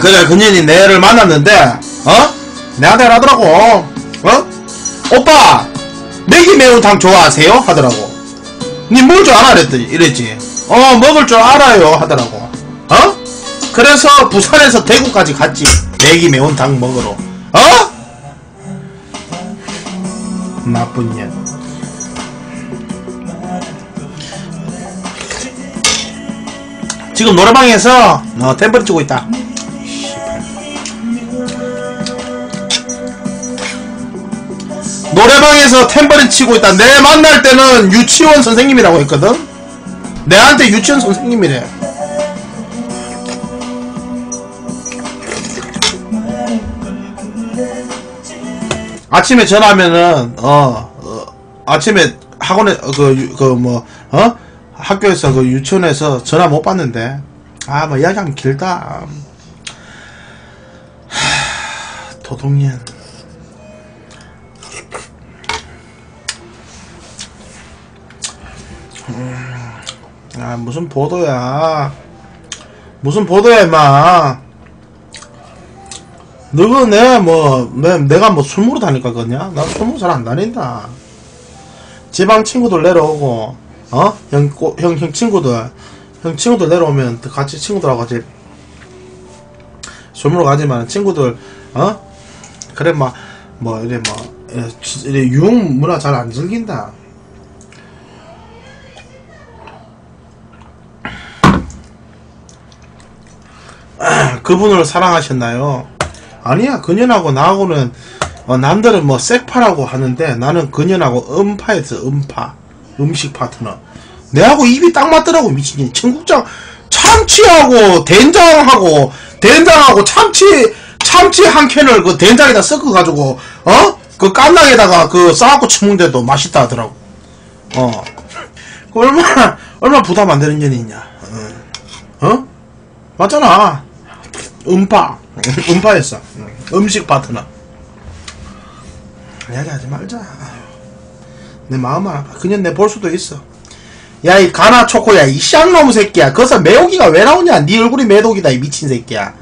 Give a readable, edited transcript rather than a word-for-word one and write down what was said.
그래, 그년이 내를 만났는데, 내한테 하더라고. 오빠, 매기 매운탕 좋아하세요? 하더라고. 니 먹을 줄 알아? 이랬지. 먹을 줄 알아요. 하더라고. 그래서 부산에서 대구까지 갔지. 매기 매운탕 먹으러. 나쁜 년. 지금 노래방에서 템버리 치고 있다. 노래방에서 템버린 치고 있다. 내 만날 때는 유치원 선생님이라고 했거든. 내한테 유치원 선생님이래. 아침에 전화하면은 아침에 학원에 학교에서 유치원에서 전화 못 받는데 뭐 이야기하면 길다. 도둑년. 무슨 보도야. 무슨 보도야, 임마. 너가 내가 뭐 술 먹으러 다닐까, 그냐? 나 술 먹으러 잘 안 다닌다. 지방 친구들 내려오고, 형 친구들 내려오면 같이 친구들하고 같이 술 먹으러 가지만 친구들, 그래, 이래 유흥 문화 잘 안 즐긴다. 그분을 사랑하셨나요? 아니야. 그년하고 나하고는 남들은 뭐 섹파라고 하는데 나는 그년하고 음파였어. 음파. 음식 파트너. 내하고 입이 딱 맞더라고. 미친년. 청국장 참치하고 된장하고 참치 한 캔을 그 된장에다 섞어가지고 그 깐낭에다가 그 싸갖고 치문데도 맛있다 하더라고. 얼마나 부담 안 되는 년이 있냐. 맞잖아. 음파였어. 음식 파트너. 이야기하지 말자. 내 마음은 아파. 그냥 내 볼 수도 있어. 야, 이 가나 초코야, 이 쌍놈 새끼야. 거기서 매혹이가 왜 나오냐? 네 얼굴이 매독이다, 이 미친 새끼야.